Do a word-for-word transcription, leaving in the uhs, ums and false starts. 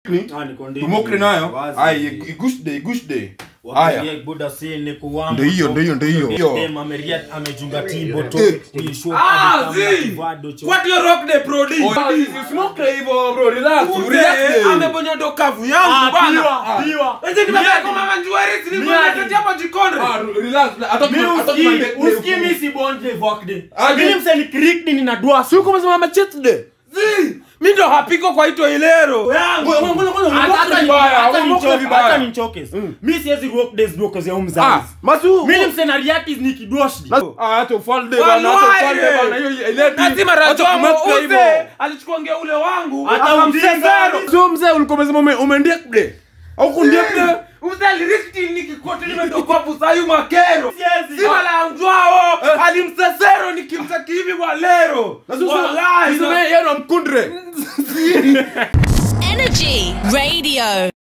Ah ni konde. Tumokre nayo. Ai igushde igushde. Haya. Boda sene kuwamo. Ndio hiyo ndio hiyo ndio hiyo. Dem ameria amejunga timbo to. Ni show Ah, zi. What you rock the pro D? Smoke hivyo bro, relax. Relax. Amebonya ndo kavu yangu bana. Piwa, piwa. Ende nimeka kama manjuari sini mbona tatiapa jikondre. Ah, relax. Hata Mimi uski mimi si bonje vokde. Mimi mseni creek ni na dua. Si uko msema machetde. Zi. Mimi ndo hapiko kwa ito ilero. Hata mbaya, hata nichoke. Mimi siwezi work days bro cause ya umzazi. Masu. Mimi msena reactive ni kidoshi. Ah, hata ufalde bana, hata ufalde bana. Hiyo ile. Lazima rajomo uze. Alichukua ngea ule wangu. Hata umzezero. Sio mzee ulikuwa umesema umeendekde. Au kundekde. Uzali riski nikikote nimetoka pusayu makero. Siezi. Sima la mjwao. Alimsesero nikimtaki hivi wa lero. Wallahi. Sema yeye ndo mkundre. Energy Radio.